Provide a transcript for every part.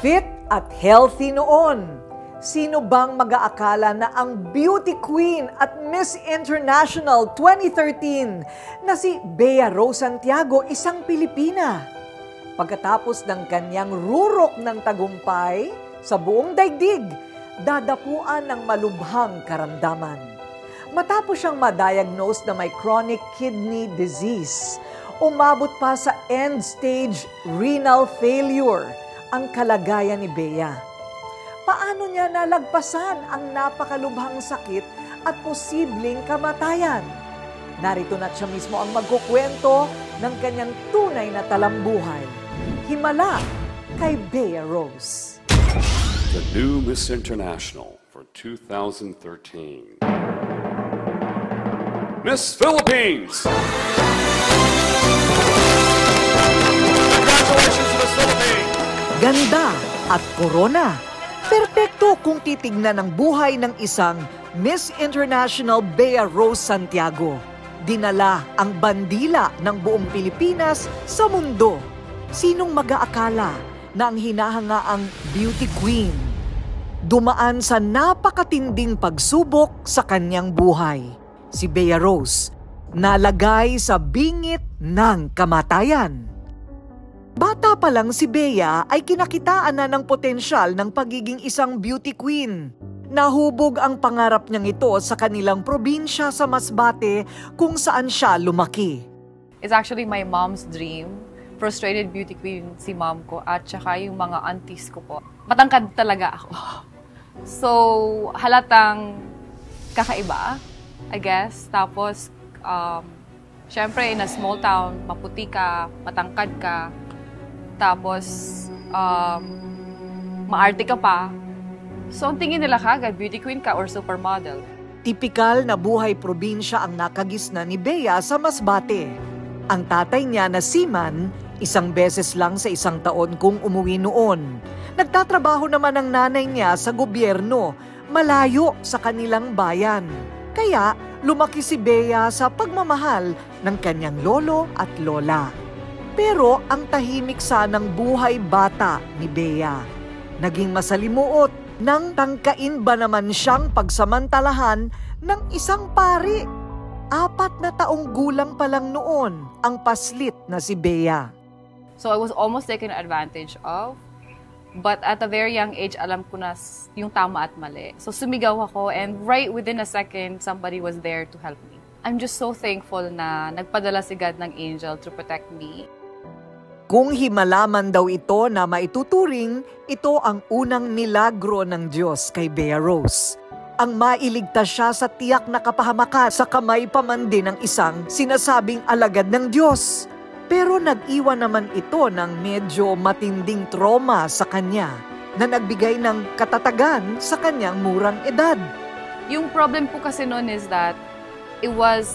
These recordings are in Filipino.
Fit at healthy noon. Sino bang mag-aakala na ang beauty queen at Miss International 2013 na si Bea Rose Santiago isang Pilipina? Pagkatapos ng kanyang rurok ng tagumpay sa buong daigdig, dadapuan ng malubhang karamdaman. Matapos siyang ma-diagnose na may chronic kidney disease, umabot pa sa end-stage renal failure ang kalagayan ni Bea. Paano niya nalagpasan ang napakalubhang sakit at posibleng kamatayan? Narito na siya mismo ang magkukwento ng kanyang tunay na talambuhay. Himala kay Bea Rose. The new Miss International for 2013. Miss Philippines! Congratulations to Miss Philippines! Ganda at korona. Perpekto kung titignan ang buhay ng isang Miss International Bea Rose Santiago. Dinala ang bandila ng buong Pilipinas sa mundo. Sinong mag-aakala na ang hinahangaang beauty queen dumaan sa napakatinding pagsubok sa kanyang buhay? Si Bea Rose nalagay sa bingit ng kamatayan. Bata pa lang si Bea ay kinakitaan na ng potensyal ng pagiging isang beauty queen. Nahubog ang pangarap niyang ito sa kanilang probinsya sa Masbate kung saan siya lumaki. It's actually my mom's dream. Frustrated beauty queen si mom ko at saka yung mga aunties ko po. Matangkad talaga ako. So, halatang kakaiba, I guess. Tapos, syempre in a small town, maputi ka, matangkad ka. Tapos, maarte ka pa. So, ang tingin nila kagad, beauty queen ka or supermodel. Tipikal na buhay probinsya ang nakagisna ni Bea sa Masbate. Ang tatay niya na seaman, isang beses lang sa isang taon kung umuwi noon. Nagtatrabaho naman ang nanay niya sa gobyerno, malayo sa kanilang bayan. Kaya, lumaki si Bea sa pagmamahal ng kanyang lolo at lola. Pero ang tahimik sanang buhay bata ni Bea, naging masalimuot nang tangkain ba naman siyang pagsamantalahan ng isang pari. 4 na taong gulang pa lang noon ang paslit na si Bea. So I was almost taken advantage of. But at a very young age, alam ko na yung tama at mali. So sumigaw ako and right within a second, somebody was there to help me. I'm just so thankful na nagpadala si God ng angel to protect me. Kung himalaman daw ito na maituturing, ito ang unang milagro ng Diyos kay Bea Rose. Ang mailigtas siya sa tiyak na kapahamakan sa kamay pa man din ng isang sinasabing alagad ng Diyos. Pero nag-iwan naman ito ng medyo matinding trauma sa kanya na nagbigay ng katatagan sa kanyang murang edad. Yung problem po kasi noon is that it was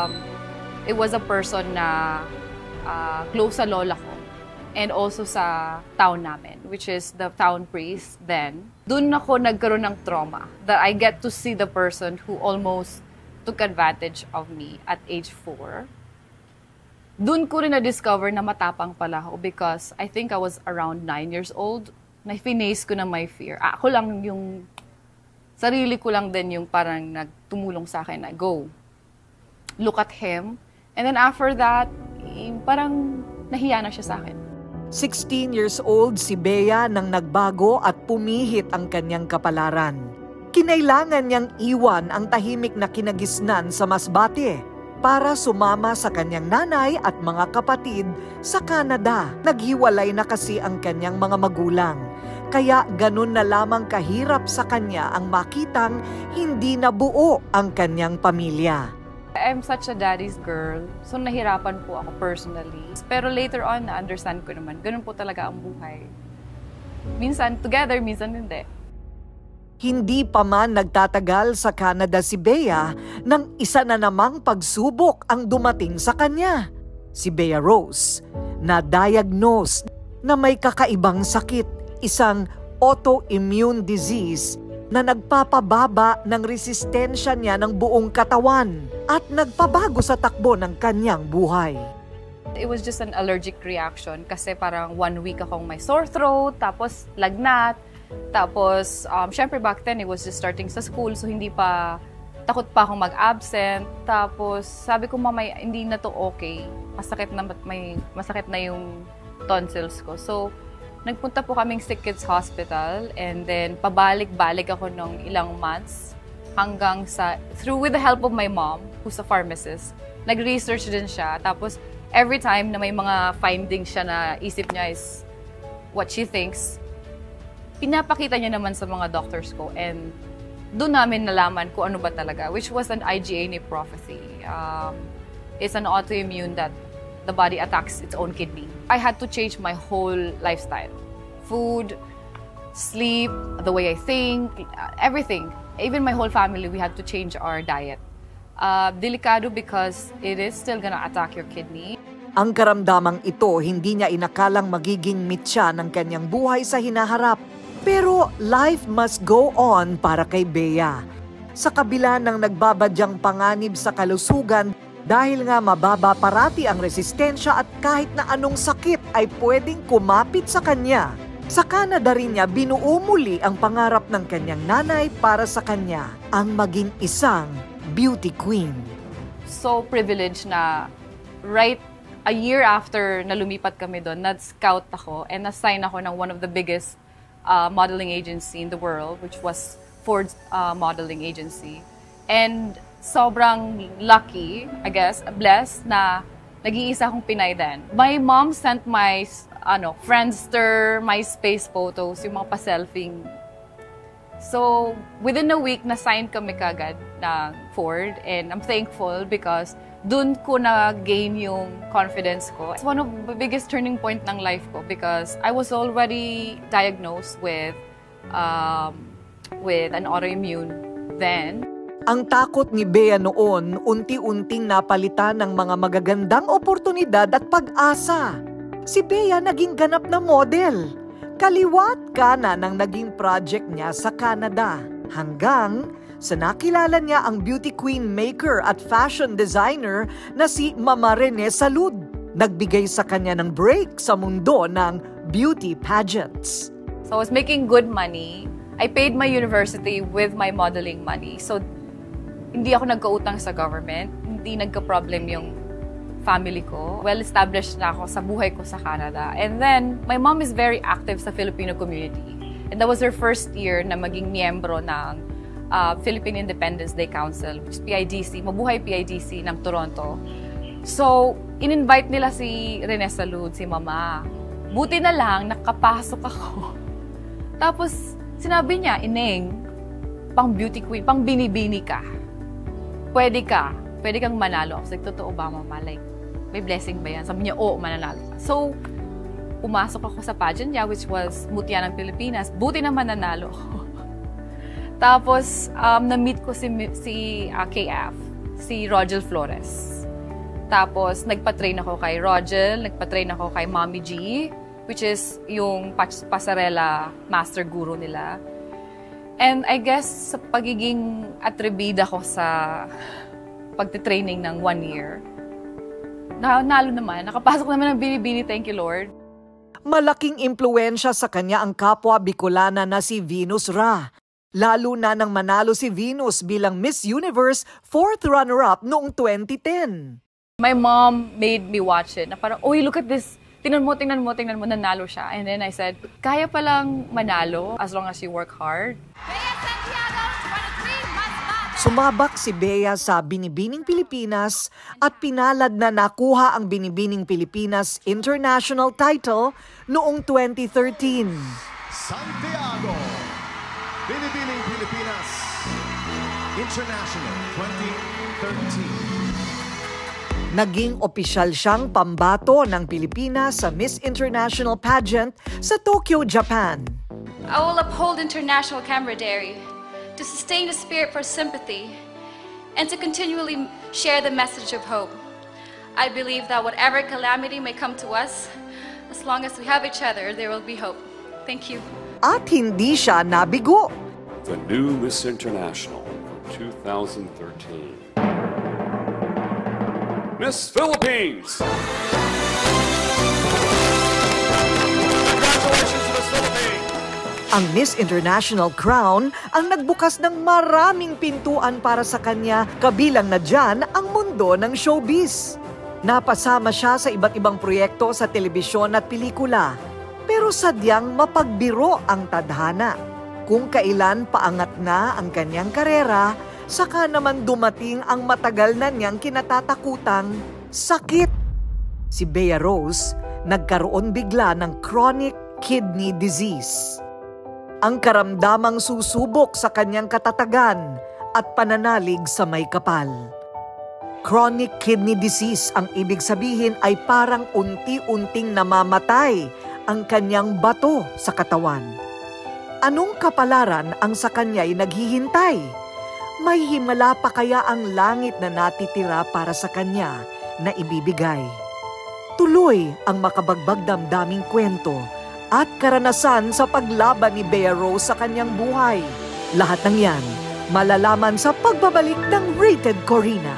a person na close sa lola ko and also sa town namin, which is the town priest then. Doon ako nagkaroon ng trauma that I get to see the person who almost took advantage of me at age 4. Doon ko rin na-discover na matapang pala ako because I think I was around 9 years old. Na-face ko na my fear. Ako lang yung, sarili ko lang din yung parang nagtumulong sa akin na go, look at him. And then after that, parang nahiya na siya sa akin. 16 years old si Bea nang nagbago at pumihit ang kanyang kapalaran. Kinailangan niyang iwan ang tahimik na kinagisnan sa Masbate para sumama sa kanyang nanay at mga kapatid sa Canada. Naghiwalay na kasi ang kanyang mga magulang. Kaya ganun na lamang kahirap sa kanya ang makitang hindi nabuo ang kanyang pamilya. I'm such a daddy's girl, so nahirapan po ako personally. Pero later on, na-understand ko naman, ganun po talaga ang buhay. Minsan together, minsan hindi. Hindi pa man nagtatagal sa Canada si Bea nang isa na namang pagsubok ang dumating sa kanya. Si Bea Rose, na-diagnose na may kakaibang sakit, isang autoimmune disease na nagpapababa ng resistensya niya ng buong katawan at nagpabago sa takbo ng kanyang buhay. It was just an allergic reaction kasi parang 1 week akong may sore throat, tapos lagnat, tapos syempre back then it was just starting sa school so takot pa akong mag-absent. Tapos sabi ko, mama, hindi na to okay. Masakit na yung tonsils ko. So nagpunta po kaming Sick Kids Hospital and then pabalik-balik ako ng ilang months hanggang with the help of my mom, who's a pharmacist, nag-research din siya. Tapos every time na may mga findings siya na isip niya is what she thinks, pinapakita niya naman sa mga doctors ko and doon namin nalaman kung ano ba talaga, which was an IgA nephropathy. It's an autoimmune that the body attacks its own kidney. I had to change my whole lifestyle. Food, sleep, the way I think, everything. Even my whole family, we had to change our diet. Delikado because it is still gonna attack your kidney. Ang karamdamang ito, hindi niya inakalang magiging mitya ng kanyang buhay sa hinaharap. Pero life must go on para kay Bea. Sa kabila ng nagbabadyang panganib sa kalusugan, dahil nga mababa parati ang resistensya at kahit na anong sakit ay pwedeng kumapit sa kanya. Sa Canada rin niya binuo muli ang pangarap ng kanyang nanay para sa kanya, ang maging isang beauty queen. So privileged na right a year after na lumipat kami doon, na-scout ako and na-sign ako ng one of the biggest modeling agency in the world, which was Ford's modeling agency. And sobrang lucky, I guess, blessed na nag-iisa akong Pinay then. My mom sent my Friendster, MySpace photos, yung mga pa-selfing. So, within a week, na-sign kami kagad ng Ford and I'm thankful because dun ko na-gain yung confidence ko. It's one of the biggest turning point ng life ko because I was already diagnosed with an autoimmune then. Ang takot ni Bea noon, unti-unting napalitan ng mga magagandang oportunidad at pag-asa. Si Bea naging ganap na model. Kaliwat kanan ng naging project niya sa Canada. Hanggang sa nakilala niya ang beauty queen maker at fashion designer na si Mama Rene Salud. Nagbigay sa kanya ng break sa mundo ng beauty pageants. So I was making good money. I paid my university with my modeling money. So hindi ako nagkautang sa government. Hindi nagka-problem yung family ko. Well-established na ako sa buhay ko sa Canada. And then, my mom is very active sa Filipino community. And that was her first year na maging miyembro ng Philippine Independence Day Council, which is PIDC, Mabuhay PIDC ng Toronto. So, in-invite nila si Rene Salud, si Mama. Buti na lang, nakapasok ako. Tapos, sinabi niya, Ineng, pang beauty queen, pang binibini ka. Pwede kang manalo. I was like, totoo ba, Mama? Like, may blessing ba yan? Sabi niya, oo, mananalo. So, pumasok ako sa pageant niya, which was Mutya ng Pilipinas. Buti naman nanalo ako. Tapos, na-meet ko si KF, si Rogel Flores. Tapos, nagpa-train ako kay Rogel, nagpa-train ako kay Mommy G, which is yung pasarela master guru nila. And I guess, sa pagiging atribida ko sa pagtitraining ng 1 year, nalo naman, nakapasok naman ng binibini, thank you Lord. Malaking impluensya sa kanya ang kapwa Bicolana na si Venus Ra. Lalo na nang manalo si Venus bilang Miss Universe 4th runner-up noong 2010. My mom made me watch it, na parang, oy, look at this. Tingnan mo, nanalo siya. And then I said, kaya palang manalo as long as you work hard. Sumabak si Bea sa Binibining Pilipinas at pinalad na nakuha ang Binibining Pilipinas International title noong 2013. Santiago, Binibining Pilipinas International 2013. Naging opisyal siyang pambato ng Pilipinas sa Miss International pageant sa Tokyo, Japan. I will uphold international camaraderie to sustain the spirit for sympathy, and to continually share the message of hope. I believe that whatever calamity may come to us, as long as we have each other, there will be hope. Thank you. At hindi siya nabigo. The new Miss International for 2013. Miss Philippines! Ang Miss International crown ang nagbukas ng maraming pintuan para sa kanya, kabilang na dyan ang mundo ng showbiz. Napasama siya sa iba't ibang proyekto sa telebisyon at pelikula, pero sadyang mapagbiro ang tadhana. Kung kailan paangat na ang kanyang karera, saka naman dumating ang matagal na niyang kinatatakutang sakit. Si Bea Rose nagkaroon bigla ng chronic kidney disease. Ang karamdamang susubok sa kanyang katatagan at pananalig sa may kapal. Chronic kidney disease ang ibig sabihin ay parang unti-unting namamatay ang kanyang bato sa katawan. Anong kapalaran ang sa kanya'y naghihintay? May himala pa kaya ang langit na natitira para sa kanya na ibibigay? Tuloy ang makabagbag damdaming kwento at karanasan sa paglaban ni Bea Rose sa kanyang buhay. Lahat ng yan, malalaman sa pagbabalik ng Rated Corina.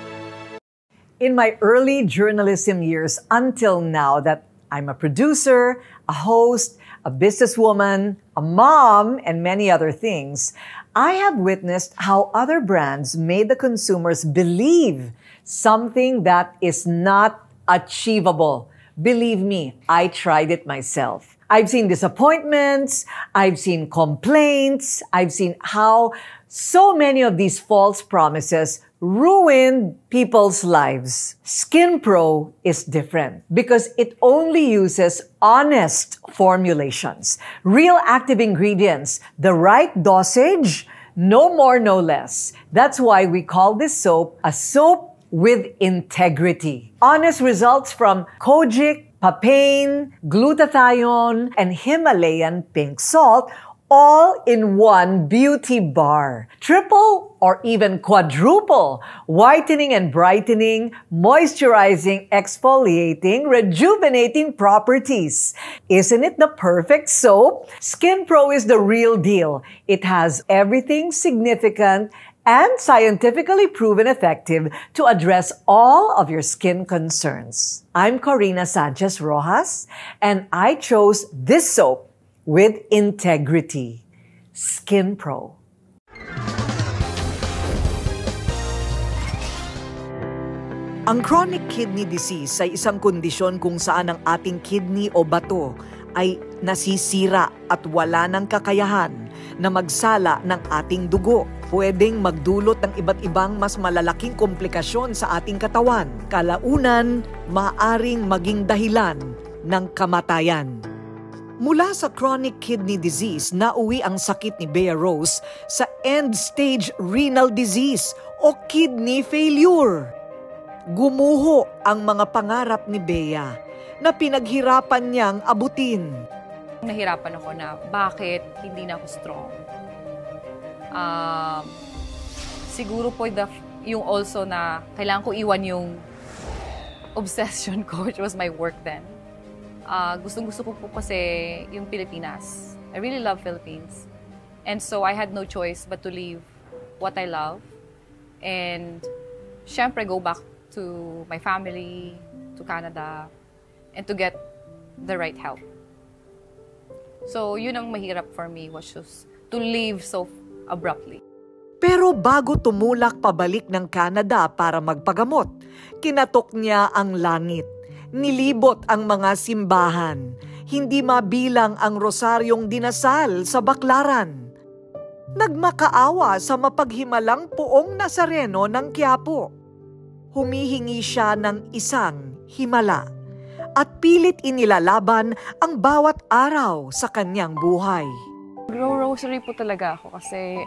In my early journalism years until now that I'm a producer, a host, a businesswoman, a mom, and many other things, I have witnessed how other brands made the consumers believe something that is not achievable. Believe me, I tried it myself. I've seen disappointments, I've seen complaints, I've seen how so many of these false promises ruined people's lives. Skin Pro is different because it only uses honest formulations, real active ingredients, the right dosage, no more, no less. That's why we call this soap a soap with integrity. Honest results from Kojic, papain, glutathione, and Himalayan pink salt, all in one beauty bar. Triple or even quadruple whitening and brightening, moisturizing, exfoliating, rejuvenating properties. Isn't it the perfect soap? Skin Pro is the real deal. It has everything significant and scientifically proven effective to address all of your skin concerns. I'm Corina Sanchez Rojas, and I chose this soap with integrity. Skin Pro. Ang chronic kidney disease ay isang kondisyon kung saan ang ating kidney o bato ay nasisira at wala ng kakayahan na magsala ng ating dugo. Pwedeng magdulot ng iba't ibang mas malalaking komplikasyon sa ating katawan. Kalaunan, maaring maging dahilan ng kamatayan. Mula sa chronic kidney disease, nauwi ang sakit ni Bea Rose sa end-stage renal disease o kidney failure. Gumuho ang mga pangarap ni Bea na pinaghirapan niyang abutin. Nahirapan ako na bakit hindi na ako strong. Siguro po yung also na kailangan ko iwan yung obsession ko, which was my work then. Gustong-gusto ko po kasi yung Pilipinas. I really love Philippines. And so I had no choice but to leave what I love and syempre go back to my family, to Canada, and to get the right help. So yun ang mahirap for me, was just to leave so abruptly. Pero bago tumulak pabalik ng Canada para magpagamot, kinatok niya ang langit. Nilibot ang mga simbahan. Hindi mabilang ang rosaryong dinasal sa baklaran. Nagmakaawa sa mapaghimalang Poong Nazareno ng Quiapo. Humihingi siya ng isang himala at pilit inilalaban ang bawat araw sa kanyang buhay. Nagro-rosary po talaga ako kasi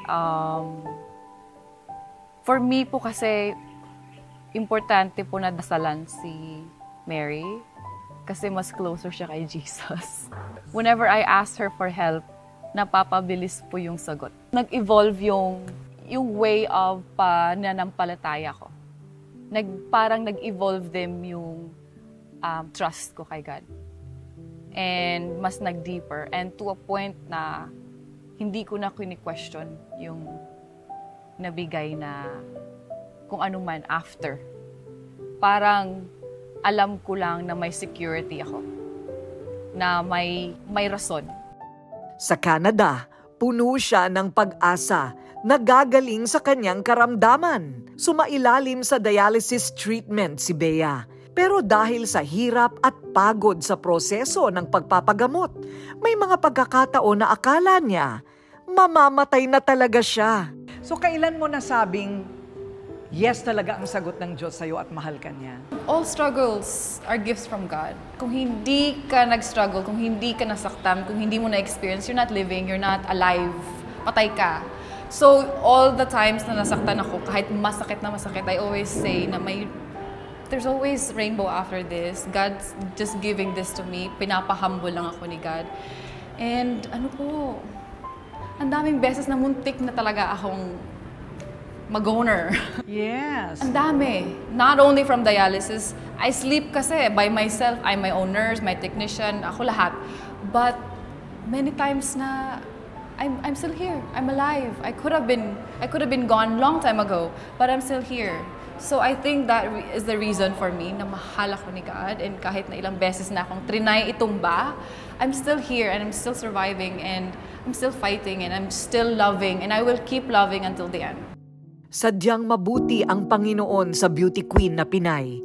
for me po kasi importante po na dasalan si Mary kasi mas closer siya kay Jesus. Whenever I ask her for help, napapabilis po yung sagot. Nag-evolve yung way of pananampalataya ko. Parang nag-evolve din yung trust ko kay God. And mas nag-deeper. And to a point na hindi ko na kini-question yung nabigay na kung ano man after. Parang alam ko lang na may security ako. Na may rason. Sa Canada, puno siya ng pag-asa na gagaling sa kanyang karamdaman. Sumailalim sa dialysis treatment si Bea. Pero dahil sa hirap at pagod sa proseso ng pagpapagamot, may mga pagkakataon na akala niya mamamatay na talaga siya. So kailan mo nasabing yes talaga ang sagot ng Diyos sa'yo at mahal ka niya? All struggles are gifts from God. Kung hindi ka nag-struggle, kung hindi ka nasaktan, kung hindi mo na-experience, you're not living, you're not alive, patay ka. So all the times na nasaktan ako, kahit masakit na masakit, I always say na there's always rainbow after this. God's just giving this to me. Pinapahumble lang ako ni God. And ang daming beses na muntik na talaga akong mag-goner. Yes. Ang dami. Not only from dialysis, I sleep kasi by myself. I'm my own nurse, my technician, ako lahat. But many times na I'm still here. I'm alive. I could have been gone long time ago, but I'm still here. So I think that is the reason for me na mahal ako ni God, and kahit na ilang beses na akong trinay itumba, I'm still here and I'm still surviving and I'm still fighting and I'm still loving and I will keep loving until the end. Sadyang mabuti ang Panginoon sa beauty queen na Pinay.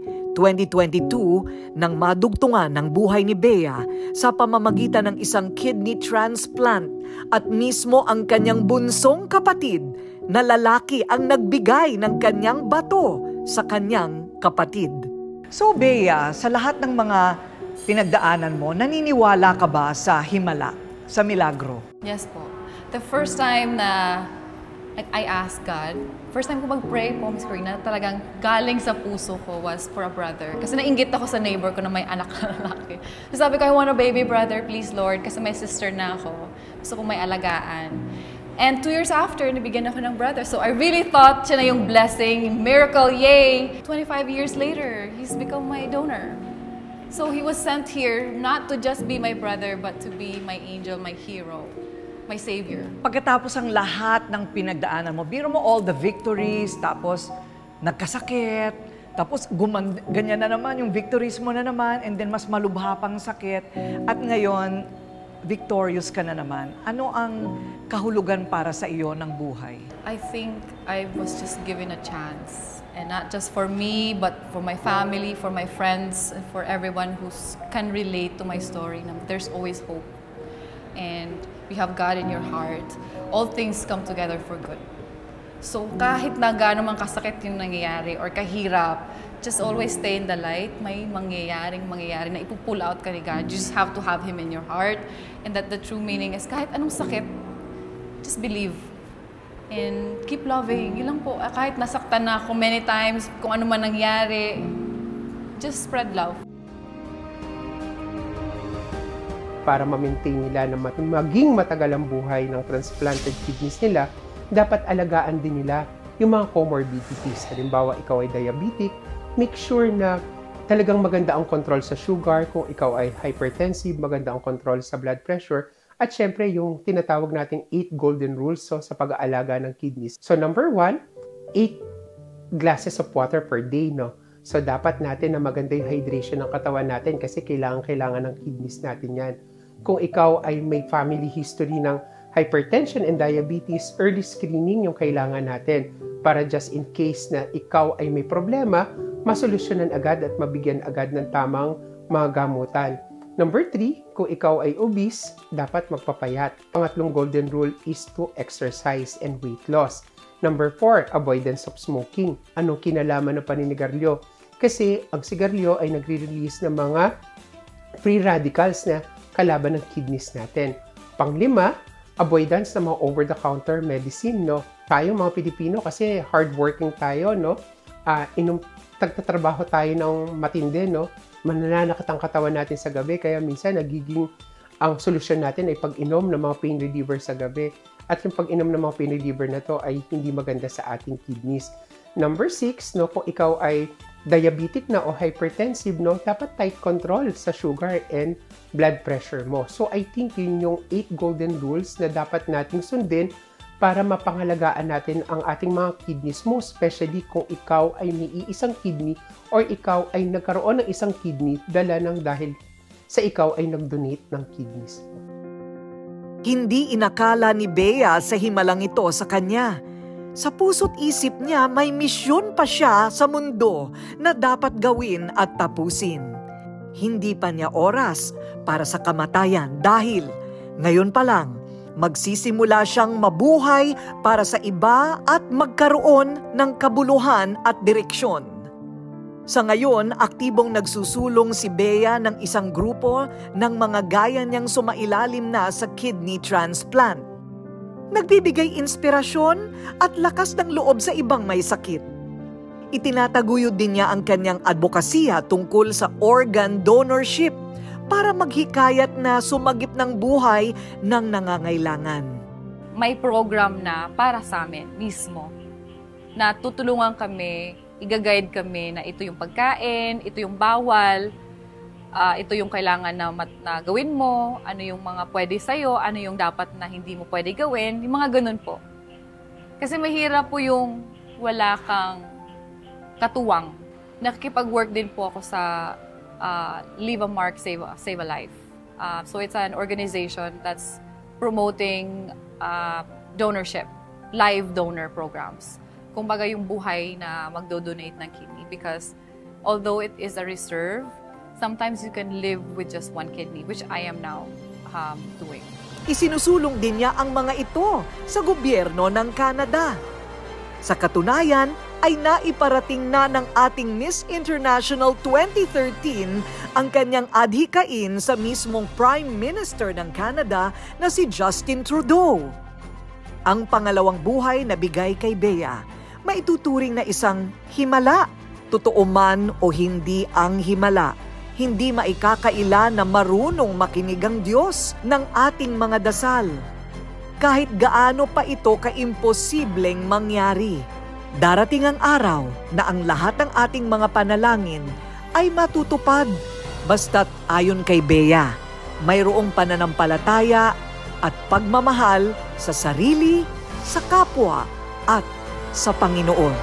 2022 nang madugtungan ng buhay ni Bea sa pamamagitan ng isang kidney transplant at mismo ang kanyang bunsong kapatid na lalaki ang nagbigay ng kanyang bato sa kanyang kapatid. So Bea, sa lahat ng mga pinagdaanan mo, naniniwala ka ba sa himala, sa milagro? Yes po. The first time na I asked God, first time ko mag-pray po, Miss Corina, talagang galing sa puso ko was for a brother. Kasi nainggit ako sa neighbor ko na may anak na lalaki. So sabi ko, I want a baby brother, please Lord, kasi may sister na ako. Gusto ko may alagaan. And 2 years after, nabigyan ako ng brother. So I really thought siya na yung blessing, miracle, yay! 25 years later, he's become my donor. So he was sent here not to just be my brother, but to be my angel, my hero, my savior. Pagkatapos ang lahat ng pinagdaanan mo, biro mo all the victories, tapos nagkasakit, tapos ganyan na naman yung victories mo na naman, and then mas malubha pang sakit, at ngayon, victorious ka na naman. Ano ang kahulugan para sa iyo ng buhay? I think I was just given a chance. And not just for me, but for my family, for my friends, and for everyone who can relate to my story. There's always hope. And you have God in your heart. All things come together for good. So kahit na gaano man kasakit yung nangyayari or kahirap, just always stay in the light. May mangyayaring na ipupull out ka ni God. You just have to have Him in your heart. And that the true meaning is kahit anong sakit, just believe. And keep loving. Yun lang po. Kahit nasaktan na ako many times, kung ano man nangyari, just spread love. Para ma-maintain nila na maging matagal ang buhay ng transplanted kidneys nila, dapat alagaan din nila yung mga comorbidities. Halimbawa, ikaw ay diabetic, make sure na talagang maganda ang control sa sugar. Kung ikaw ay hypertensive, maganda ang control sa blood pressure. At syempre, yung tinatawag nating 8 golden rules sa pag-aalaga ng kidneys. So number 1, 8 glasses of water per day, no? So dapat natin na maganda yung hydration ng katawan natin kasi kailangan ng kidneys natin yan. Kung ikaw ay may family history ng hypertension and diabetes, early screening yung kailangan natin para just in case na ikaw ay may problema, masolusyonan agad at mabigyan agad ng tamang mga gamutan. Number 3, kung ikaw ay obese, dapat magpapayat. Pangatlong golden rule is to exercise and weight loss. Number 4, avoidance of smoking. Anong kinalaman ng paninigarilyo? Kasi ang sigarilyo ay nagre-release ng mga free radicals na kalaban ng kidneys natin. Pang-5, avoidance ng mga over-the-counter medicine, no? Tayo mga Pilipino kasi hardworking tayo, no? Tagtatrabaho tayo ng matindi, no? Mananakit ang katawan natin sa gabi, kaya minsan nagiging ang solusyon natin ay pag-inom ng mga pain reliever sa gabi. At yung pag-inom ng mga pain reliever na to ay hindi maganda sa ating kidneys. Number 6, no, kung ikaw ay diabetic na o hypertensive, no, dapat tight control sa sugar and blood pressure mo. So I think yun yung 8 golden rules na dapat nating sundin para mapangalagaan natin ang ating mga kidneys mo, especially kung ikaw ay may isang kidney or ikaw ay nagkaroon ng isang kidney dahil sa ikaw ay nag-donate ng kidneys. Hindi inakala ni Bea sa himalang ito sa kanya. Sa puso't isip niya may misyon pa siya sa mundo na dapat gawin at tapusin. Hindi pa niya oras para sa kamatayan dahil ngayon pa lang magsisimula siyang mabuhay para sa iba at magkaroon ng kabuluhan at direksyon. Sa ngayon, aktibong nagsusulong si Bea ng isang grupo ng mga gaya niyang sumailalim na sa kidney transplant. Nagbibigay inspirasyon at lakas ng loob sa ibang may sakit. Itinataguyod din niya ang kanyang advokasya tungkol sa organ donorship para maghikayat na sumagip ng buhay ng nangangailangan. May program na para sa amin mismo na tutulungan kami, i-guide kami na ito yung pagkain, ito yung bawal, ito yung kailangan na gawin mo, ano yung mga pwede sa'yo, ano yung dapat na hindi mo pwede gawin, yung mga ganun po. Kasi mahirap po yung wala kang katuwang. Nakikipag-work din po ako sa Leave a Mark, Save a Life. So it's an organization that's promoting donorship, live donor programs. Kumbaga yung buhay na magdo-donate ng kidney because although it is a reserve, sometimes you can live with just one kidney, which I am now doing. Isinusulong din niya ang mga ito sa gobyerno ng Canada. Sa katunayan, ay naiparating na ng ating Miss International 2013 ang kanyang adhikain sa mismong Prime Minister ng Canada na si Justin Trudeau. Ang pangalawang buhay na bigay kay Bea, maituturing na isang himala. Totoo man o hindi ang himala, hindi maikakaila na marunong makinig ang Diyos ng ating mga dasal. Kahit gaano pa ito kaimposibleng mangyari, darating ang araw na ang lahat ng ating mga panalangin ay matutupad. Basta't ayon kay Bea, mayroong pananampalataya at pagmamahal sa sarili, sa kapwa at sa Panginoon.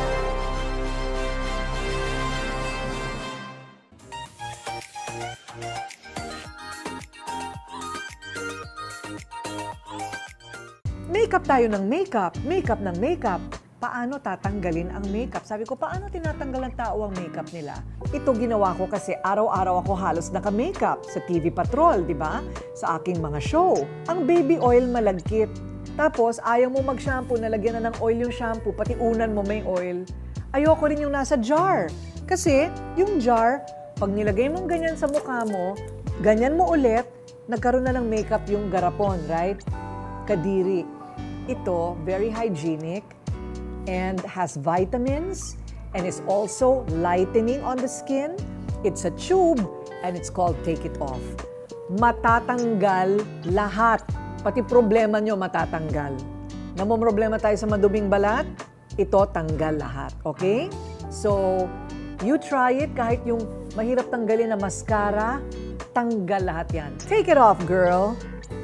Makeup tayo ng makeup, makeup ng makeup. Paano tatanggalin ang makeup? Sabi ko, paano tinatanggal ng tao ang makeup nila? Ito ginawa ko kasi araw-araw ako halos naka-makeup sa TV Patrol, di ba? Sa aking mga show. Ang baby oil malagkit. Tapos, ayaw mo mag-shampoo, nalagyan na ng oil yung shampoo, pati unan mo may oil. Ayoko rin yung nasa jar. Kasi, yung jar, pag nilagay mong ganyan sa mukha mo, ganyan mo ulit, nagkaroon na ng makeup yung garapon, right? Kadiri. Ito, very hygienic and has vitamins and is also lightening on the skin. It's a tube and it's called Take It Off. Matatanggal lahat. Pati problema nyo matatanggal. Namomroblema tayo sa maduming balat, ito tanggal lahat. Okay? So, you try it kahit yung mahirap tanggalin na mascara, tanggal lahat yan. Take it off, girl!